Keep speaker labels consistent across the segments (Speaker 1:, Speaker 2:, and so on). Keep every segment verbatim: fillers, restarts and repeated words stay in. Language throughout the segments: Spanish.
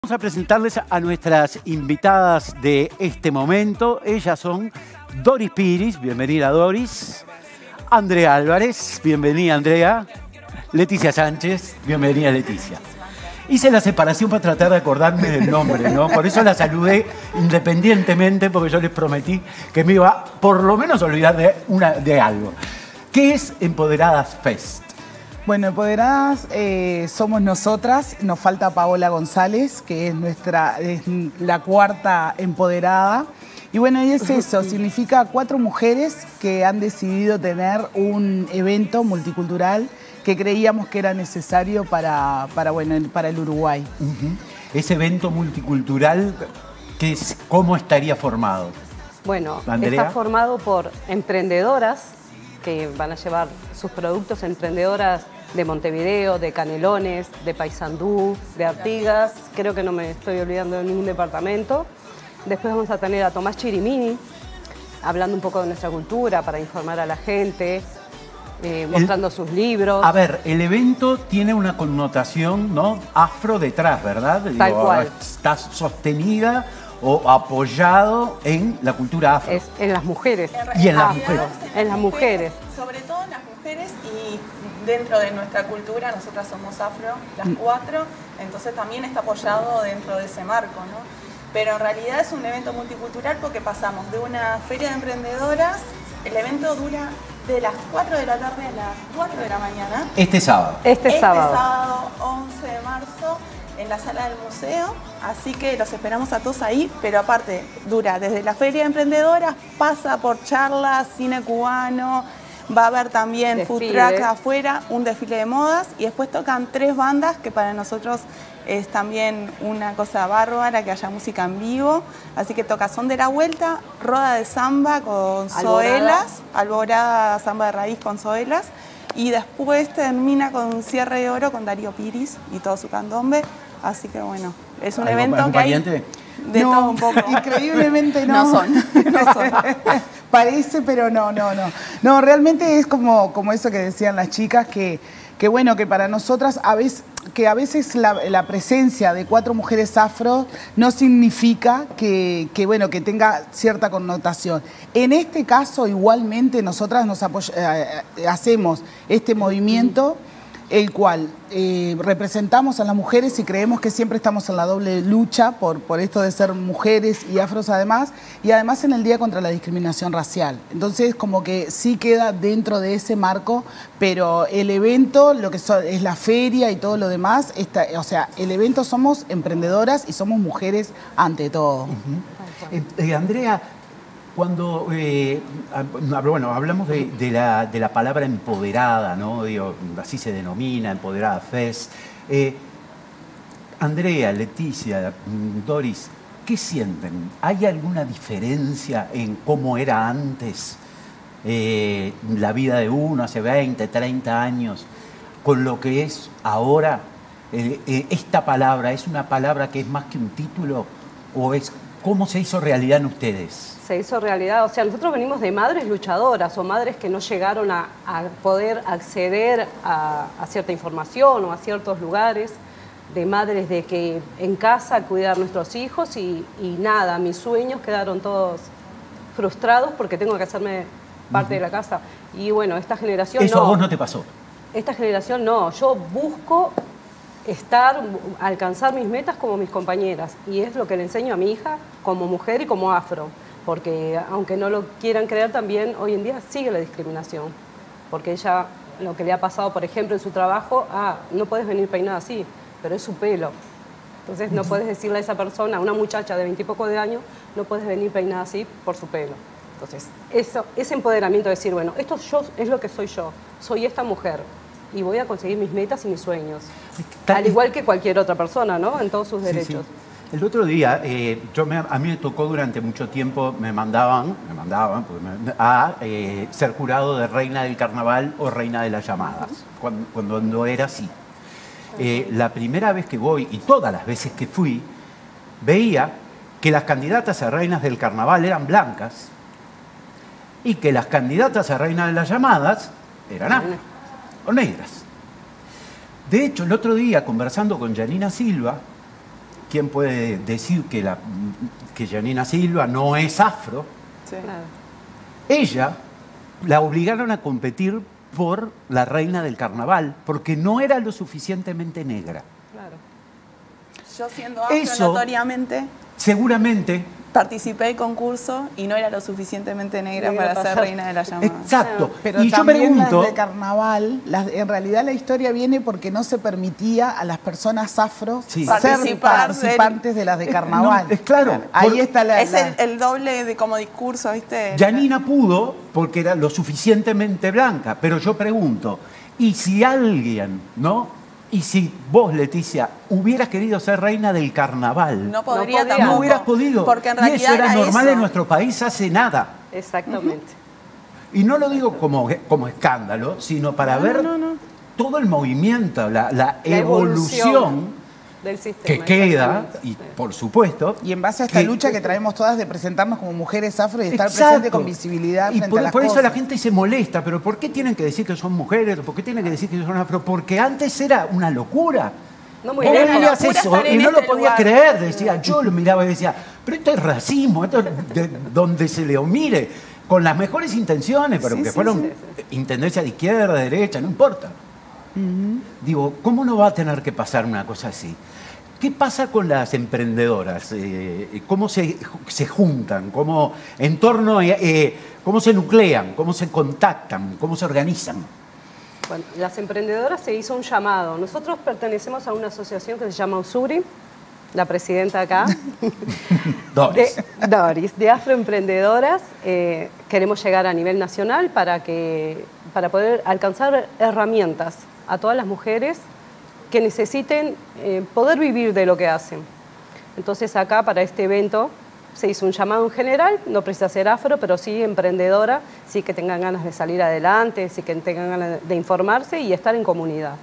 Speaker 1: Vamos a presentarles a nuestras invitadas de este momento. Ellas son Doris Piris, bienvenida Doris. Andrea Álvarez, bienvenida Andrea. Leticia Sánchez, bienvenida Leticia. Hice la separación para tratar de acordarme del nombre, ¿no? Por eso la saludé independientemente, porque yo les prometí que me iba por lo menos a olvidar de, una, de algo. ¿Qué es Empoderadas Fest?
Speaker 2: Bueno, Empoderadas eh, somos nosotras, nos falta Paola González, que es, nuestra, es la cuarta empoderada. Y bueno, y es eso, significa cuatro mujeres que han decidido tener un evento multicultural que creíamos que era necesario para, para, bueno, para el Uruguay.
Speaker 1: Uh-huh. Ese evento multicultural, ¿qué es, ¿cómo estaría formado?
Speaker 3: Bueno,
Speaker 1: ¿Andrea?
Speaker 3: Está formado por emprendedoras que van a llevar sus productos, emprendedoras de Montevideo, de Canelones, de Paysandú, de Artigas, creo que no me estoy olvidando de ningún departamento. Después vamos a tener a Tomás Chirimini, hablando un poco de nuestra cultura para informar a la gente, eh, mostrando el, sus libros.
Speaker 1: A ver, el evento tiene una connotación, ¿no?, afro detrás, ¿verdad?
Speaker 3: Tal
Speaker 1: Digo,
Speaker 3: cual.
Speaker 1: Está sostenida o apoyado en la cultura afro.
Speaker 3: Es en las mujeres.
Speaker 1: Y en las
Speaker 3: afro,
Speaker 1: mujeres.
Speaker 3: En las mujeres.
Speaker 4: Sobre todo en las mujeres y dentro de nuestra cultura, nosotras somos afro, las cuatro, entonces también está apoyado dentro de ese marco, ¿no? Pero en realidad es un evento multicultural porque pasamos de una feria de emprendedoras, el evento dura de las cuatro de la tarde a las cuatro de la mañana.
Speaker 1: Este sábado.
Speaker 3: Este,
Speaker 4: este
Speaker 3: sábado.
Speaker 4: sábado once de marzo en la sala del museo, así que los esperamos a todos ahí, pero aparte dura desde la feria de emprendedoras, pasa por charlas, cine cubano, va a haber también
Speaker 3: Desfile.
Speaker 4: food truck afuera, un desfile de modas y después tocan tres bandas que para nosotros es también una cosa bárbara que haya música en vivo, así que toca Son de la Vuelta, Roda de Samba con
Speaker 3: Alborada.
Speaker 4: Zoelas, Alborada Samba de Raíz con Zoelas y después termina con un cierre de oro con Darío Piris y todo su candombe, así que bueno, es un evento que hay de
Speaker 2: no,
Speaker 4: todo un poco.
Speaker 2: Increíblemente no.
Speaker 4: No son, no son.
Speaker 2: Parece, pero no, no, no. No, realmente es como, como eso que decían las chicas, que, que bueno, que para nosotras a veces, que a veces la, la presencia de cuatro mujeres afro no significa que, que, bueno, que tenga cierta connotación. En este caso, igualmente, nosotras nos apoy- eh, hacemos este movimiento, el cual eh, representamos a las mujeres y creemos que siempre estamos en la doble lucha por, por esto de ser mujeres y afros además, y además en el Día contra la Discriminación Racial. Entonces, como que sí queda dentro de ese marco, pero el evento, lo que so, es la feria y todo lo demás, está, o sea, el evento somos emprendedoras y somos mujeres ante todo.
Speaker 1: Uh-huh. eh, eh, Andrea, cuando, eh, bueno, hablamos de, de, la, de la palabra empoderada, ¿no? Digo, así se denomina, Empoderada Fest. Eh, Andrea, Leticia, Doris, ¿qué sienten? ¿Hay alguna diferencia en cómo era antes eh, la vida de uno, hace veinte, treinta años, con lo que es ahora? Eh, eh, ¿Esta palabra es una palabra que es más que un título o es cómo se hizo realidad en ustedes?
Speaker 3: Se hizo realidad, o sea, nosotros venimos de madres luchadoras o madres que no llegaron a, a poder acceder a, a cierta información o a ciertos lugares, de madres de que en casa cuidar a nuestros hijos y, y nada, mis sueños quedaron todos frustrados porque tengo que hacerme parte uh-huh. de la casa. Y bueno, esta generación
Speaker 1: ¿Eso
Speaker 3: no.
Speaker 1: a vos no te pasó?
Speaker 3: Esta generación no, yo busco estar, alcanzar mis metas como mis compañeras y es lo que le enseño a mi hija como mujer y como afro. Porque aunque no lo quieran creer también, hoy en día sigue la discriminación. Porque ella, lo que le ha pasado, por ejemplo, en su trabajo, ah, no puedes venir peinada así, pero es su pelo. Entonces no puedes decirle a esa persona, a una muchacha de veintipoco de años, no puedes venir peinada así por su pelo. Entonces, eso, ese empoderamiento de decir, bueno, esto yo, es lo que soy yo, soy esta mujer y voy a conseguir mis metas y mis sueños. Al igual que cualquier otra persona, ¿no? En todos sus derechos.
Speaker 1: Sí, sí. El otro día, eh, yo me, a mí me tocó durante mucho tiempo, me mandaban, me mandaban me, a eh, ser jurado de Reina del Carnaval o Reina de las Llamadas, cuando, cuando no era así. Eh, la primera vez que voy, y todas las veces que fui, veía que las candidatas a Reinas del Carnaval eran blancas y que las candidatas a Reina de las Llamadas eran afro o negras. De hecho, el otro día, conversando con Janina Silva, ¿quién puede decir que, la, que Giannina Silva no es afro?
Speaker 4: Sí.
Speaker 3: Claro.
Speaker 1: Ella la obligaron a competir por la reina del carnaval, porque no era lo suficientemente negra.
Speaker 3: Claro.
Speaker 4: Yo siendo afro,
Speaker 1: Eso-
Speaker 4: notoriamente,
Speaker 1: Seguramente,
Speaker 4: participé del concurso y no era lo suficientemente negra,
Speaker 3: Negra
Speaker 4: para
Speaker 3: para
Speaker 4: ser
Speaker 3: ser-
Speaker 4: reina de la llamada.
Speaker 1: exacto.
Speaker 2: Pero
Speaker 1: y yo
Speaker 2: también
Speaker 1: pregunto,
Speaker 2: las de carnaval, las- en realidad la historia viene porque no se permitía a las personas afro
Speaker 1: Sí.
Speaker 2: ser
Speaker 4: Participar
Speaker 2: participantes de las de carnaval.
Speaker 1: No, es claro.
Speaker 2: Ahí
Speaker 1: Por-
Speaker 2: está la...
Speaker 4: Es
Speaker 2: la-
Speaker 4: el, el doble de como discurso, ¿viste?
Speaker 1: Giannina pudo porque era lo suficientemente blanca, pero yo pregunto, ¿y si alguien, no? Y si vos, Leticia, hubieras querido ser reina del carnaval,
Speaker 4: No podría
Speaker 3: podía.
Speaker 4: tampoco.
Speaker 1: no hubieras podido.
Speaker 4: Porque en
Speaker 1: y
Speaker 4: realidad
Speaker 1: eso era,
Speaker 4: era
Speaker 1: normal
Speaker 4: eso.
Speaker 1: en nuestro país hace nada.
Speaker 3: Exactamente.
Speaker 1: Y no lo digo como, como escándalo, sino para
Speaker 4: No,
Speaker 1: ver
Speaker 4: no, no.
Speaker 1: todo el movimiento, la, la
Speaker 3: La
Speaker 1: evolución
Speaker 3: del sistema.
Speaker 1: que queda,
Speaker 3: exactamente.
Speaker 1: y
Speaker 3: Sí.
Speaker 1: por supuesto...
Speaker 2: Y en base a esta
Speaker 1: que-
Speaker 2: lucha que traemos todas de presentarnos como mujeres afro y estar
Speaker 1: Exacto.
Speaker 2: presente con visibilidad
Speaker 1: Y
Speaker 2: frente
Speaker 1: por,
Speaker 2: a las
Speaker 1: por eso
Speaker 2: cosas.
Speaker 1: la gente se molesta, pero ¿por qué tienen que decir que son mujeres? ¿Por qué tienen que decir que son afro? Porque antes era una locura.
Speaker 3: No muy
Speaker 1: Vos
Speaker 3: lejos.
Speaker 1: veías
Speaker 4: locura
Speaker 1: eso
Speaker 4: estar
Speaker 1: y
Speaker 4: en
Speaker 1: no lo
Speaker 4: este
Speaker 1: podía
Speaker 4: lugar.
Speaker 1: creer, decía, yo lo miraba y decía, pero esto es racismo, esto es de donde se le mire, con las mejores intenciones, pero
Speaker 2: Sí,
Speaker 1: que
Speaker 2: sí,
Speaker 1: fueron
Speaker 3: sí,
Speaker 1: intendencia de izquierda, de derecha, no importa. Digo, ¿cómo no va a tener que pasar una cosa así? ¿Qué pasa con las emprendedoras? Eh, ¿Cómo se, se juntan? ¿Cómo, en torno a, eh, ¿Cómo se nuclean? ¿Cómo se contactan? ¿Cómo se organizan?
Speaker 3: Bueno, las emprendedoras se hizo un llamado. Nosotros pertenecemos a una asociación que se llama Usuri, la presidenta acá,
Speaker 1: Doris.
Speaker 3: de, Doris, de afroemprendedoras. Eh, queremos llegar a nivel nacional para, que, para poder alcanzar herramientas a todas las mujeres que necesiten eh, poder vivir de lo que hacen. Entonces acá para este evento se hizo un llamado en general, no precisa ser afro, pero sí emprendedora, sí que tengan ganas de salir adelante, sí que tengan ganas de informarse y estar en comunidad.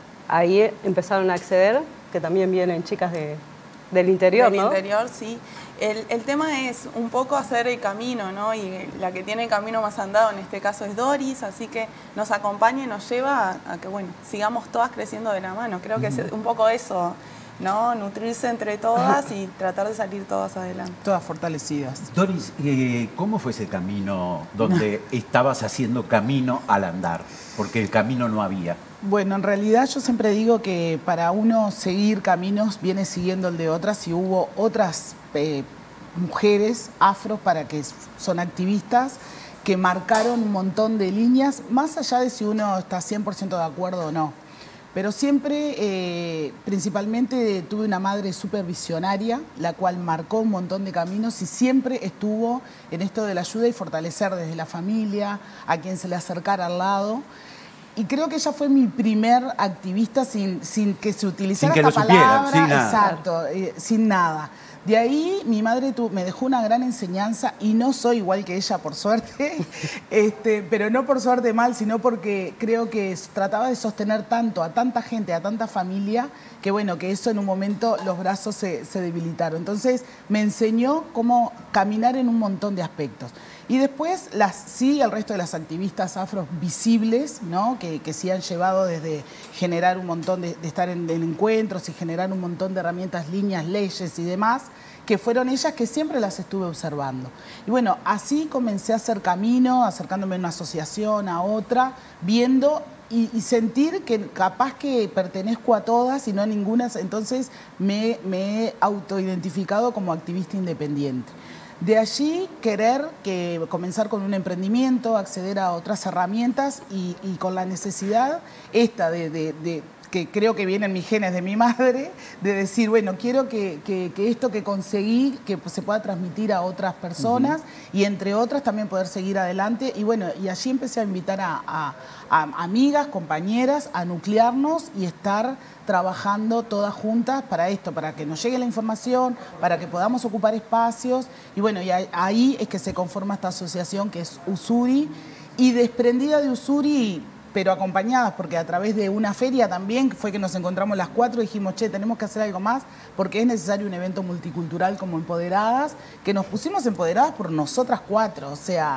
Speaker 3: Ahí eh, empezaron a acceder, que también vienen chicas de, del interior,
Speaker 4: Del
Speaker 3: ¿no?
Speaker 4: interior, sí. El, el tema es un poco hacer el camino, ¿no? Y la que tiene el camino más andado en este caso es Doris, así que nos acompaña y nos lleva a, a que, bueno, sigamos todas creciendo de la mano. Creo que es un poco eso, ¿no? Nutrirse entre todas y tratar de salir todas adelante.
Speaker 2: Todas fortalecidas.
Speaker 1: Doris, eh, ¿cómo fue ese camino donde estabas haciendo camino al andar? Porque el camino no había.
Speaker 2: Bueno, en realidad yo siempre digo que para uno seguir caminos viene siguiendo el de otras y hubo otras eh, mujeres afros para que son activistas que marcaron un montón de líneas, más allá de si uno está cien por ciento de acuerdo o no. Pero siempre, eh, principalmente, tuve una madre súper visionaria, la cual marcó un montón de caminos y siempre estuvo en esto de la ayuda y fortalecer desde la familia, a quien se le acercara al lado. Y creo que ella fue mi primer activista sin, sin que se utilizara
Speaker 1: Sin que
Speaker 2: esta
Speaker 1: lo supieran,
Speaker 2: palabra.
Speaker 1: sin nada.
Speaker 2: Exacto, eh, sin nada. De ahí mi madre tu, me dejó una gran enseñanza y no soy igual que ella, por suerte, este, pero no por suerte mal, sino porque creo que trataba de sostener tanto a tanta gente, a tanta familia, que bueno, que eso en un momento los brazos se, se debilitaron. Entonces me enseñó cómo caminar en un montón de aspectos. Y después, las, sí, el resto de las activistas afros visibles, ¿no? que, que sí han llevado desde generar un montón de, de estar en, en encuentros y generar un montón de herramientas, líneas, leyes y demás, que fueron ellas que siempre las estuve observando. Y bueno, así comencé a hacer camino, acercándome a una asociación, a otra, viendo y, y sentir que capaz que pertenezco a todas y no a ninguna, entonces me, me he autoidentificado como activista independiente. De allí querer que comenzar con un emprendimiento, acceder a otras herramientas y, y con la necesidad esta de, de, de que creo que viene en mis genes de mi madre, de decir, bueno, quiero que, que, que esto que conseguí que se pueda transmitir a otras personas uh-huh. y entre otras también poder seguir adelante. Y bueno, y allí empecé a invitar a, a, a amigas, compañeras, a nuclearnos y estar trabajando todas juntas para esto, para que nos llegue la información, para que podamos ocupar espacios. Y bueno, y ahí es que se conforma esta asociación que es Usuri, y desprendida de Usuri, pero acompañadas, porque a través de una feria también fue que nos encontramos las cuatro y dijimos, che, tenemos que hacer algo más, porque es necesario un evento multicultural como Empoderadas, que nos pusimos empoderadas por nosotras cuatro, o sea,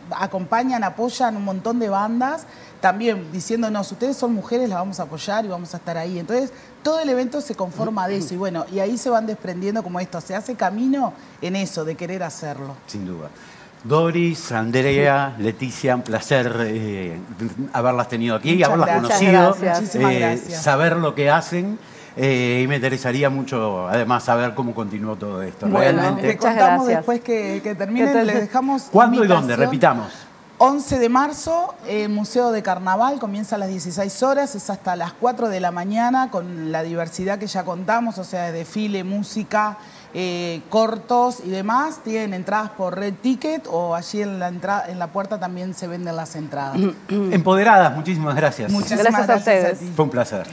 Speaker 2: acompañan, apoyan un montón de bandas, también diciéndonos, ustedes son mujeres, las vamos a apoyar y vamos a estar ahí. Entonces, todo el evento se conforma de eso y bueno, y ahí se van desprendiendo como esto, se hace camino en eso, de querer hacerlo.
Speaker 1: Sin duda. Doris, Andrea, Leticia, un placer eh, haberlas tenido aquí,
Speaker 2: Muchas
Speaker 1: haberlas
Speaker 2: gracias.
Speaker 1: conocido,
Speaker 3: Gracias.
Speaker 2: Muchísimas
Speaker 1: eh,
Speaker 2: gracias.
Speaker 1: saber lo que hacen eh, y me interesaría mucho, además, saber cómo continuó todo esto.
Speaker 3: Bueno,
Speaker 1: Realmente.
Speaker 2: Te
Speaker 3: Muchas
Speaker 2: contamos
Speaker 3: gracias.
Speaker 2: después que, que terminen,
Speaker 3: ¿Qué tal?
Speaker 2: les dejamos
Speaker 1: ¿Cuándo y dónde?
Speaker 2: invitación.
Speaker 1: Repitamos.
Speaker 2: once de marzo, eh, Museo de Carnaval, comienza a las dieciséis horas, es hasta las cuatro de la mañana con la diversidad que ya contamos, o sea, desfile, música, eh, cortos y demás. Tienen entradas por Red Ticket o allí en la, entrada, en la puerta también se venden las entradas.
Speaker 1: Empoderadas, muchísimas gracias.
Speaker 2: Muchísimas
Speaker 3: Gracias a
Speaker 2: gracias a
Speaker 3: ustedes.
Speaker 2: ti.
Speaker 1: Fue un placer.